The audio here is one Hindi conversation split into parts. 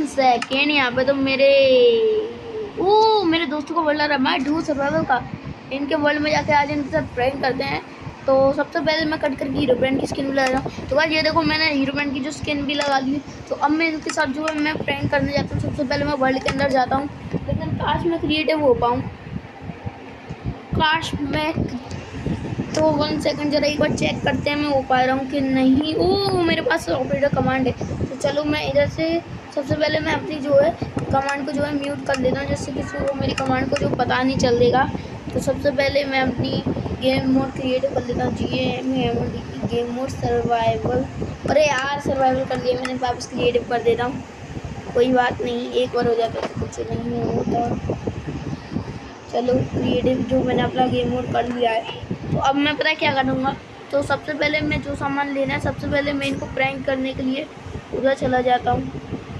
सेकेंड। यहाँ पे तो मेरे दोस्तों को वर्ल्ड रहा है डू सर्वाइवल का। इनके वर्ल्ड में जाके आज इनके साथ प्रैंक करते हैं। तो सबसे पहले मैं कट करके हीरो ब्रांड की स्किन भी लगा रहा हूँ। तो भाई ये देखो मैंने हीरो ब्रांड की जो स्किन भी लगा ली। तो अब मैं इनके साथ जो है मैं प्रैंक करने जाता हूँ। सबसे पहले मैं वर्ल्ड के अंदर जाता हूँ, लेकिन काश मैं क्रिएटिव हो पाऊँ। काश मैं तो 1 सेकंड जरा एक बार चेक करते हैं मैं हो पा रहा हूँ कि नहीं। मेरे पास ऑपरेटर कमांड है। तो चलो मैं इधर से सबसे पहले मैं अपनी जो है कमांड को जो है म्यूट कर देता हूँ, जिससे किसी को मेरी कमांड को जो पता नहीं चल देगा। तो सबसे पहले मैं अपनी गेम मोड क्रिएट कर लेता हूँ, गेम मोड सर्वाइवल। अरे यार सर्वाइवल कर लिया मैंने, वापस क्रिएटिव कर देता हूँ। कोई बात नहीं, एक बार हो जाता तो कुछ नहीं होता। चलो क्रिएटिव जो मैंने अपना गेम मोड कर लिया है। तो अब मैं पता है क्या करूँगा। तो सबसे पहले मैं जो सामान लेना है, सबसे पहले मैं इनको प्रैंक करने के लिए उधर चला जाता हूँ।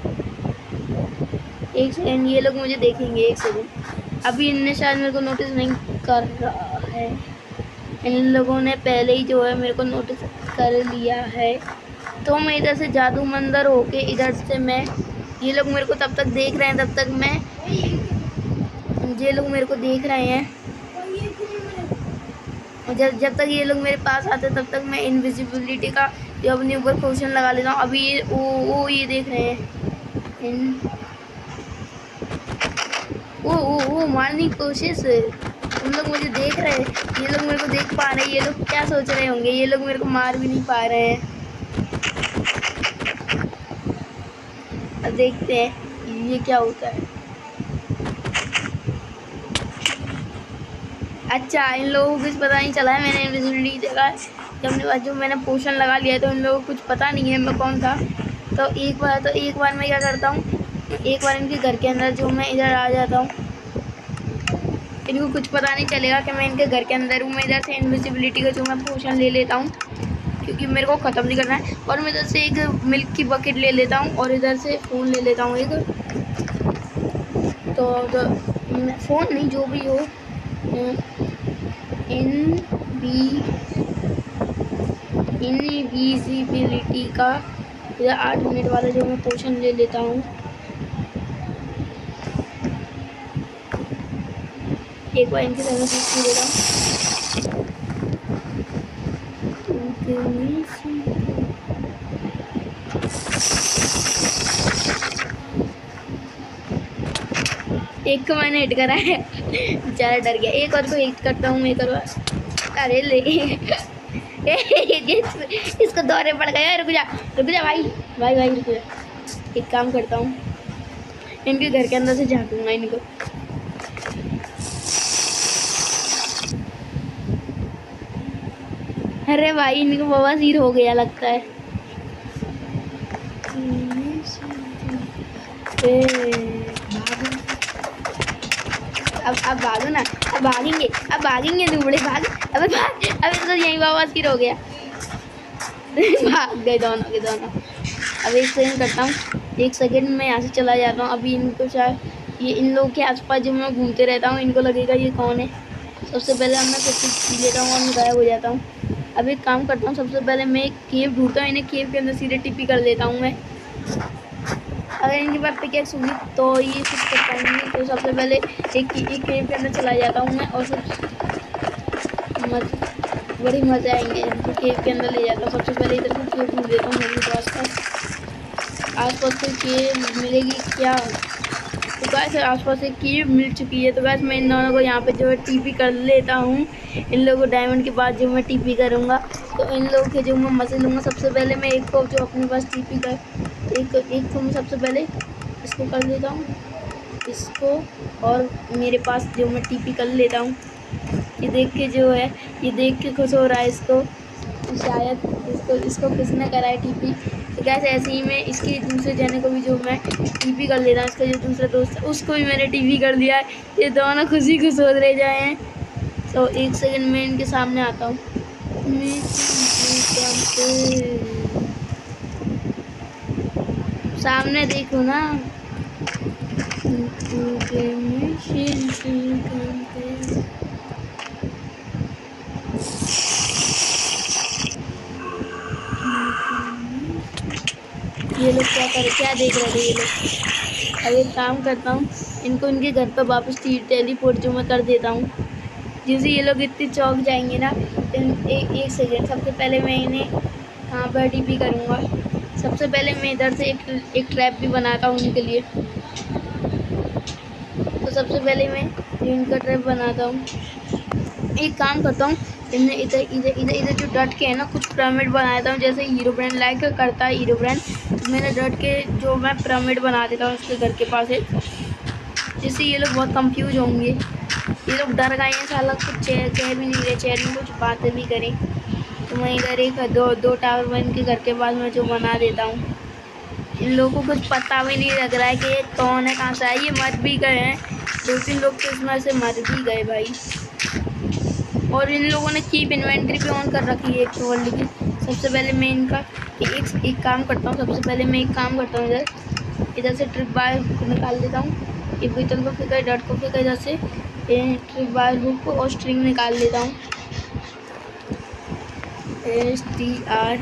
एक सेकेंड, ये लोग मुझे देखेंगे, एक सेकेंड। अभी इनने शायद मेरे को नोटिस नहीं कर रहा है। इन लोगों ने पहले ही जो है मेरे को नोटिस कर लिया है। तो मैं इधर से जादू मंदिर होके इधर से मैं, ये लोग मेरे को तब तक देख रहे हैं, तब तक मैं, ये लोग मेरे को देख रहे हैं। जब तक ये लोग मेरे पास आते तब तक मैं इनविजिबिलिटी का जो अपने ऊपर पोशन लगा लेता हूँ। अभी ये ये देख रहे हैं। मारने की कोशिश। उन लोग मुझे देख रहे हैं, ये लोग मेरे को देख पा रहे हैं। ये लोग क्या सोच रहे होंगे, ये लोग मेरे को मार भी नहीं पा रहे हैं। अब देखते हैं ये क्या होता है। अच्छा, इन लोगों को कुछ पता नहीं चला है मैंने इनविजिबिलिटी जगह जो मैंने पोशन लगा लिया है। तो इन लोगों को कुछ पता नहीं है मैं कौन था। तो एक बार मैं क्या करता हूँ, एक बार इनके घर के अंदर जो मैं इधर आ जाता हूँ। इनको कुछ पता नहीं चलेगा कि मैं इनके घर के अंदर हूँ। मैं इधर से इनविजिबिलिटी का जो मैं पोशन ले लेता हूँ, क्योंकि मेरे को ख़त्म नहीं करना है। और मैं इधर से एक मिल्क की बकेट ले लेता हूँ और इधर से फ़ोन ले लेता हूँ एक। तो फ़ोन नहीं, जो भी हो, इनविजिबिलिटी का इधर 8 मिनट वाला जो मैं पोशन ले लेता हूँ। एक बार इनके सामने पी देता हूँ। एक को मैंने हिट करा है, बेचारा डर गया। एक और को हिट करता हूँ, एक और। अरे ले इसको दौरे पड़ गया। रुक जा भाई रुक जा। एक काम करता हूँ, इनके घर के अंदर से झाँकूंगा इनको। अरे भाई इनको बवासीर हो गया लगता है। अब भागो ना, अब भागेंगे दुबड़े भाग। अब तो यहीं बवासीर हो गया। भाग गए दोनों के दोनों। अब एक सेकंड करता हूँ, एक सेकंड में यहाँ से चला जाता हूँ। अभी इनको शायद ये इन लोगों के आसपास जो मैं घूमते रहता हूँ, इनको लगेगा ये कौन है। सबसे पहले मैं कुछ पी लेता हूँ और मैं गायब हो जाता हूँ। अब एक काम करता हूँ, सबसे पहले मैं एक केव ढूंढता हूँ, इन्हें केव के अंदर सीधे टिपी कर देता हूँ मैं। अगर इनके पास पिकेक्स होगी तो ये कुछ कर पाएंगे। तो सबसे पहले एक केव के अंदर चला जाता हूँ मैं, और बड़ी मज़ा आएंगे इनको केव के अंदर ले जाता हूँ। सबसे पहले इधर से केव ढूंढ देता हूँ मेरे आस पास कोई केव मिलेगी क्या। तो गैस आसपास एक केव मिल चुकी है। तो गैस मैं इन दोनों को यहाँ पे जो है टीपी कर लेता हूँ। इन लोगों को डायमंड के बाद जो मैं टीपी करूँगा, तो इन लोगों के जो मैं मजे लूँगा। सबसे पहले मैं एक को जो अपने पास टीपी कर एक को मैं सबसे पहले इसको कर लेता हूँ, इसको, और मेरे पास जो मैं टीपी कर लेता हूँ। ये देख के जो है, ये देख के खुश हो रहा है इसको, शायद इसको किसने करा है टीपी। तो कैसे ऐसे ही मैं इसके दूसरे जने को भी जो मैं टीपी कर लेता हूँ। इसका जो दूसरा दोस्त है उसको भी मैंने टीपी कर लिया है। ये दोनों खुशी खुश हो रहे जाए हैं। तो एक सेकंड में इनके सामने आता हूँ। सामने देखो ना। ये लोग क्या देख रहे थे ये लोग। अब एक काम करता हूँ, इनको इनके घर पर वापस टेलीपोर्ट जो मैं कर देता हूँ। जैसे ये लोग इतने चौंक जाएंगे ना, एक सेकेंड, सबसे पहले मैं इन्हें हाँ पर टीपी करूँगा। सबसे पहले मैं इधर से एक ट्रैप भी बनाता हूँ उनके लिए। तो सबसे पहले मैं इनका ट्रैप बनाता हूँ। एक काम करता हूँ, इन्हें इधर जो डट के है ना कुछ पिरामिड बनाता हूँ, जैसे हीरो ब्रांड लाइक करता है हीरो ब्रांड। तो मैंने डट के जो मैं पिरामिड बना देता हूँ उसके घर के पास है, जिससे ये लोग बहुत कंफ्यूज होंगे। ये लोग डर गए हैं, साला कुछ कह भी नहीं रहे, चेयर में कुछ बातें भी करें। तो मैं इधर एक दो टावर मैं इनके घर के पास में जो बना देता हूँ। इन लोगों को कुछ पता भी नहीं लग रहा है कि ये कौन है, कहाँ से आए। ये मर भी गए हैं, 2-3 लोग तो इसमें से मर भी गए भाई। और इन लोगों ने कीप इन्वेंट्री पे ऑन कर रखी है एक तो वर्ल्ड की। सबसे पहले मैं इनका एक काम करता हूँ। सबसे पहले मैं एक काम करता हूँ, इधर से ट्रिप बाय निकाल देता हूँ। ये बीतल को फेंका, डट को फेंका, इधर से ट्रिप बाय हुक को और स्ट्रिंग निकाल लेता हूँ। STR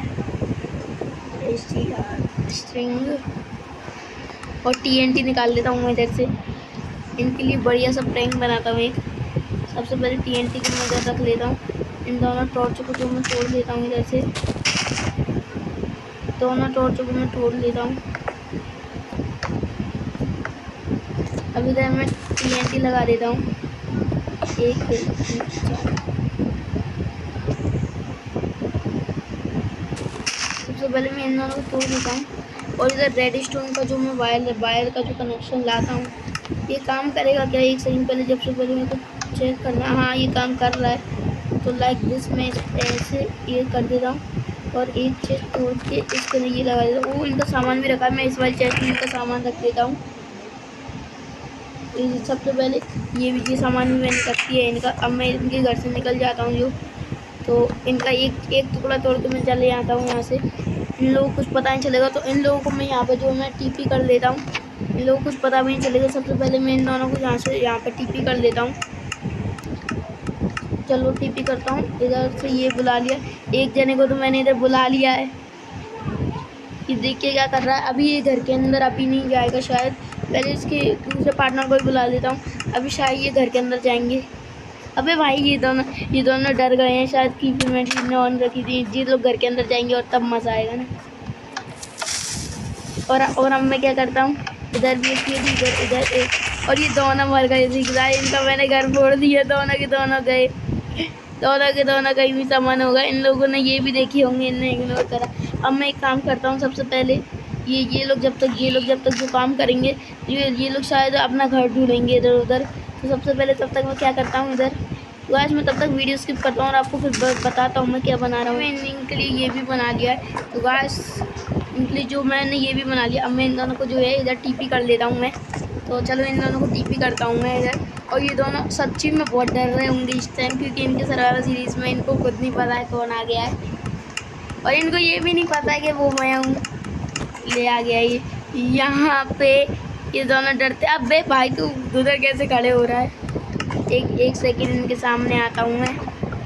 स्ट्रिंग और TNT निकाल लेता हूँ मैं इधर से। इनके लिए बढ़िया सा प्रैंक बनाता हूँ एक। सबसे पहले TNT को मैं इधर रख लेता हूँ। इन दोनों टॉर्चों को जो मैं तोड़ लेता हूँ इधर से, दोनों टॉर्चों को मैं तोड़ लेता हूँ। अब इधर मैं TNT लगा देता हूँ। 1 2 3 4। सबसे पहले मैं इन दोनों को तोड़ देता हूँ। और इधर रेड स्टोन का जो मैं वायर का जो कनेक्शन लाता हूँ, ये काम करेगा क्या? एक सेकंड पहले, जब से पहले मेरे को चेक करना। हाँ ये काम कर रहा है। तो लाइक दिस मैं ऐसे ये कर देता हूँ और एक चेस्ट तोड़ के इसके लिए ये लगा देता हूँ। वो इनका सामान भी रखा है, मैं इस वाली चेस्ट में इनका सामान रख देता हूँ। सबसे पहले ये सामान भी मैंने रख दिया है इनका। अब मैं इनके घर से निकल जाता हूँ जो, तो इनका एक टुकड़ा तोड़ के मैं चले आता हूँ यहाँ से। इन लोगों को कुछ पता नहीं चलेगा, तो इन लोगों को मैं यहाँ पे जो मैं TP कर देता हूँ। इन लोगों को कुछ पता भी नहीं चलेगा। सबसे पहले मैं इन दोनों को यहाँ पे TP कर देता हूँ। चलो TP करता हूँ। इधर से ये बुला लिया एक जने को, तो मैंने इधर बुला लिया है। ये देखिए क्या कर रहा है। अभी ये घर के अंदर अभी नहीं जाएगा शायद, पहले इसके दूसरे पार्टनर को भी बुला लेता हूँ। अभी शायद ये घर के अंदर जाएंगे। अबे भाई ये दोनों डर गए हैं शायद कि मैंने ऑन रखी थी। ये लोग घर के अंदर जाएंगे और तब मज़ा आएगा ना। और अब मैं क्या करता हूँ, इधर भी इधर एक, और ये दोनों मर गए। इनका मैंने घर फोड़ दिया, दोनों के दोनों गए, दोनों के दोनों कहीं भी सामान होगा। इन लोगों ने ये भी देखी होंगे, इनने इग्नोर करा। अब मैं एक काम करता हूँ, सबसे पहले ये लोग जब तक जो काम करेंगे, ये लोग शायद अपना घर ढूंढेंगे इधर उधर। तो सबसे पहले तब तक मैं क्या करता हूँ, इधर गाइस मैं तब तक वीडियो स्किप करता हूँ और आपको फिर बताता हूँ मैं क्या बना रहा हूँ। मैंने इनके लिए ये भी बना लिया है। तो गाइस इनके लिए जो मैंने ये भी बना लिया। अब मैं इन दोनों को जो है इधर TP कर लेता हूँ मैं। तो चलो इन दोनों को TP करता हूँ मैं इधर। और ये दोनों सच्ची में बहुत डर रहे होंगे इस टाइम, क्योंकि इनके सर्वाइवल सीरीज़ में इनको खुद नहीं पता है कौन आ गया है, और इनको ये भी नहीं पता है कि वो मैं हूँ। ले आ गया ये यहाँ पे। ये दोनों डरते। अब बे भाई तू उधर कैसे खड़े हो रहा है? एक सेकंड इनके सामने आता हूँ मैं।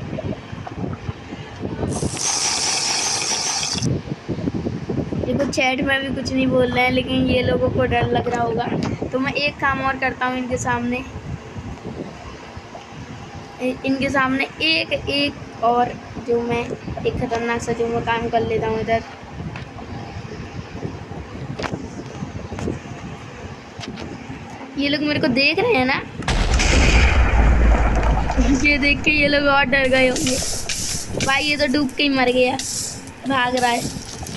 देखो चैट में भी कुछ नहीं बोल रहे हैं, लेकिन ये लोगों को डर लग रहा होगा। तो मैं एक काम और करता हूँ इनके सामने एक और जो मैं एक खतरनाक सा जो मैं काम कर लेता हूँ इधर। ये लोग मेरे को देख रहे हैं ना, ये देख के ये लोग और डर गए होंगे। भाई ये तो डूब के ही मर गया, भाग रहा है।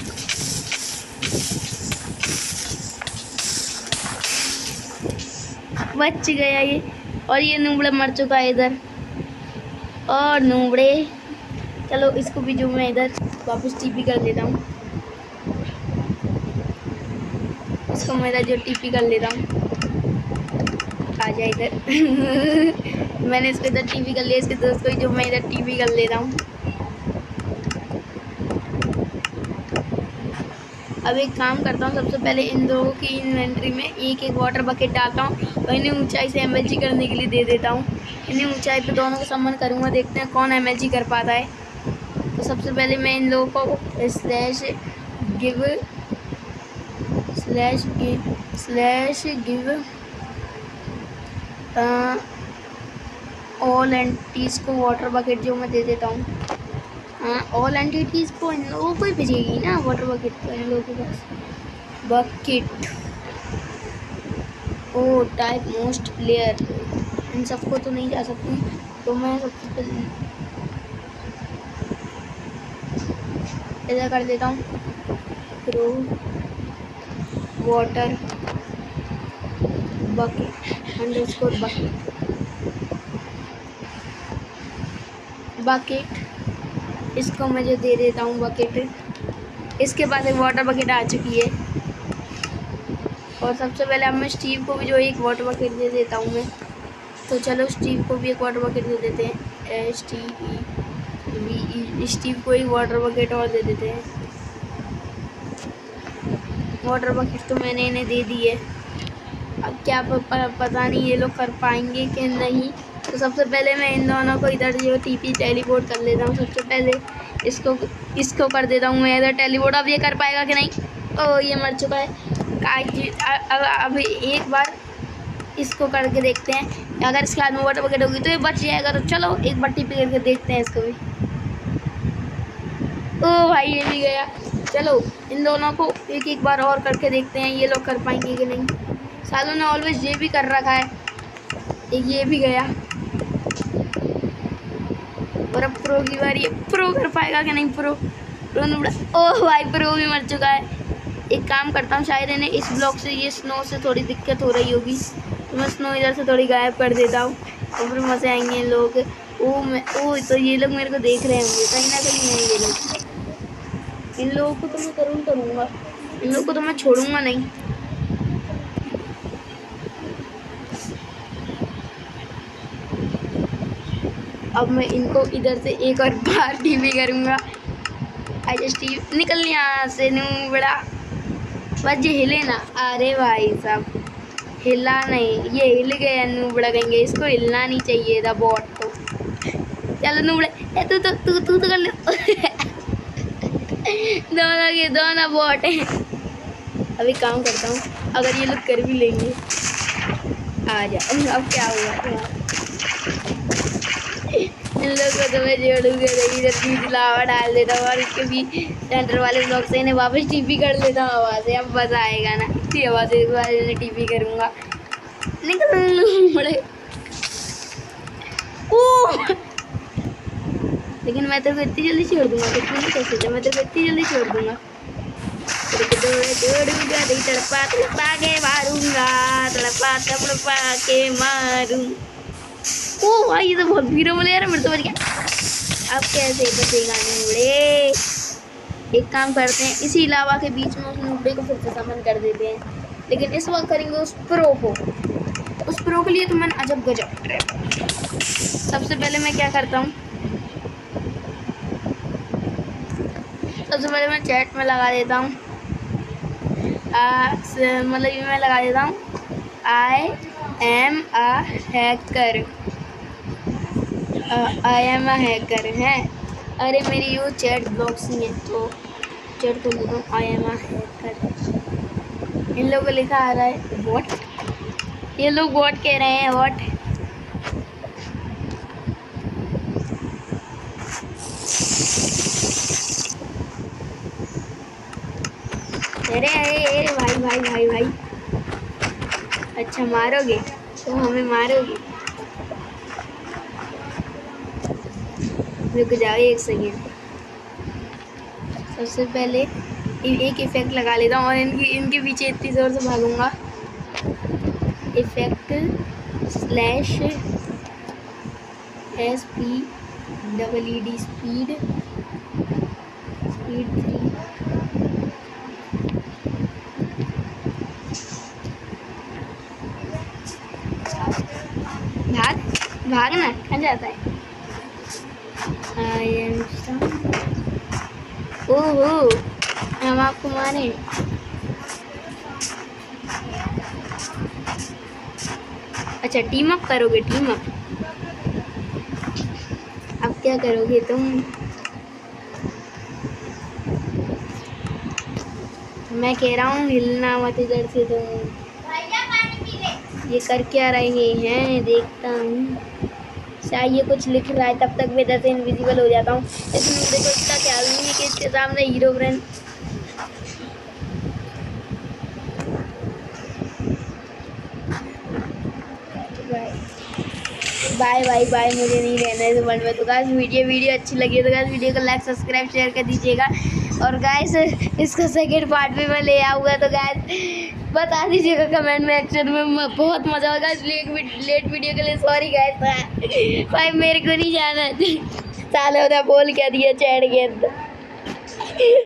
बच गया ये। और ये नूबड़े मर चुका है इधर। और नूबड़े, चलो इसको भी जो मैं इधर वापस TP कर लेता हूँ। इसको मैं इधर जो TP कर लेता हूँ। आ जाए इधर। मैंने इसको इधर TP कर लिया। इसके दोस्त को जो मैं इधर TP कर लेता हूँ। अब एक काम करता हूँ, सबसे पहले इन लोगों की इन्वेंट्री में एक वाटर बकेट डालता हूँ और इन्हें ऊंचाई से MLG करने के लिए दे देता हूँ। इन्हें ऊंचाई पे दोनों को सम्मन करूँगा, देखते हैं कौन MLG कर पाता है। तो सबसे पहले मैं इन लोगों को /give slash give all entities को वाटर बकेट जो मैं दे देता हूँ। हाँ, ऑल एंटिटीज को इन लोगों को ही भेजेगी ना वाटर बकेट, तो इन लोगों के पास बकेट। ओ टाइप मोस्ट प्लेयर, इन सबको तो नहीं जा सकती, तो मैं सबसे पहले ऐसा कर देता हूँ, pro water bucket underscore bucket. इसको मैं जो दे देता हूँ बकेट, इसके पास एक वाटर बकेट आ चुकी है। और सबसे पहले अब मैं स्टीव को भी जो एक वाटर बकेट दे देता हूँ मैं। तो चलो स्टीव को भी एक वाटर बकेट दे देते हैं, स्टीव को एक वाटर बकेट और दे देते हैं। वाटर बकेट तो मैंने इन्हें दे दी है। अब क्या पता नहीं ये लोग कर पाएंगे कि नहीं। तो सबसे पहले मैं इन दोनों को इधर जो टीपी टेलीपोर्ट कर लेता हूँ। सबसे पहले इसको कर देता हूँ मैं इधर टेलीपोर्ट। अब ये कर पाएगा कि नहीं? ओ ये मर चुका है। अब एक बार इसको करके देखते हैं, अगर इसके हाथ में वाटर बकेट होगी तो ये बच जाएगा। तो चलो एक बार टीपी करके देखते हैं इसको भी। ओ भाई ये भी गया। चलो इन दोनों को एक बार और करके देखते हैं ये लोग कर पाएंगे कि नहीं। सालों ने ऑलवेज ये भी कर रखा है, एक ये भी गया। और अब प्रो की बारी है, प्रो कर पाएगा कि नहीं? प्रो नुबड़ा, ओह भाई प्रो भी मर चुका है। एक काम करता हूँ, शायद इन्हें इस ब्लॉक से ये स्नो से थोड़ी दिक्कत हो रही होगी, तो मैं स्नो इधर से थोड़ी गायब कर देता हूँ और फिर मज़े आएंगे इन लोग। तो ये लोग मेरे को देख रहे होंगे कहीं ना कहीं है ये लोग। इन लोगों को तो मैं करूँगा, इन लोगों को तो मैं छोड़ूंगा नहीं। अब मैं इनको इधर से एक और बार टीवी करूँगा। आई स्टीव निकल यहाँ से बड़ा, बस ये हिले ना। अरे भाई साहब हिला नहीं, ये हिल गया नूबड़ा कहेंगे, इसको हिलना नहीं चाहिए था बॉट को। चलो नूबड़ा तू तो कर ले। दोनों बॉट हैं। अभी काम करता हूँ, अगर ये लोग कर भी लेंगे आ जा। अब क्या हुआ? इन लोगों को तो मैं जोड़ूंगा नहीं, इधर बीच लावा डाल देता हूँ और इसके भी सेंटर वाले ब्लॉक से इन्हें वापस टीपी कर लेता हूँ हवा से। अब मज़ा आएगा ना, इसी हवा से इन्हें टीपी करूँगा। निकल बड़े लेकिन मैं तेरे को इतनी जल्दी छोड़ दूँगा, कुछ नहीं कर सकता, मैं तेरे को इतनी जल्दी छोड़ दूँगा। तड़पा के मारूंगा, तड़पा के मारूं। ओ भाई ये तो बहुत हीरो बोले यार, मेरे तो बच गया। अब कैसे बचेगा नूबड़े? एक काम करते हैं, इसी लावा के बीच में उस नूबड़े को फिर से समन कर देते हैं, लेकिन इस वक्त करेंगे उस प्रो को। उस प्रो के लिए तो मैंने अजब गजब ट्रैप। सबसे पहले मैं क्या करता हूँ, सबसे पहले मैं चैट में लगा देता हूँ, मतलब ये मैं लगा देता हूँ, आई एम अ हैकर है। अरे मेरी वो चैट ब्लॉक्स नहीं है, तो चैट को लिखता हूँ आई एम अ हैकर। इन लोगों को लिखा आ रहा है व्हाट, ये लोग व्हाट कह रहे हैं, व्हाट। अरे अरे भाई भाई भाई भाई, अच्छा मारोगे तो हमें मारोगे। रुक जाओ एक सेकेंड, सबसे पहले एक इफेक्ट लगा लेता हूँ और इनके पीछे इतनी ज़ोर से भागूंगा। Effect slash SPEED speed 3। भागना कहाँ जाता है? ओहो हम आपको मारे। अच्छा टीम अप करोगे, टीम अप। अब क्या करोगे तुम? मैं कह रहा हूँ हिलना मत इधर से। तो ये कर क्या रहे हैं देखता हूँ। शायद ये कुछ लिख रहा है, तब तक मैं इधर से इनविजिबल हो जाता हूँ। इसमें देखो इसका ख्याल नहीं है कि इसके सामने hero brain. Bye bye bye, मुझे नहीं रहना है इस वर्ल्ड में। तो गाइस वीडियो अच्छी लगी है तो गाइस वीडियो को लाइक सब्सक्राइब शेयर कर दीजिएगा। और गाइस इसका सेकंड पार्ट भी मैं ले आऊँगा, तो गाइस बता दीजिएगा कमेंट में एक्शन में। बहुत मज़ा होगा। लेट वीडियो के लिए सॉरी गाइस। भाई मेरे को नहीं जाना। साले उधर बोल क्या दिया चैट के अंदर।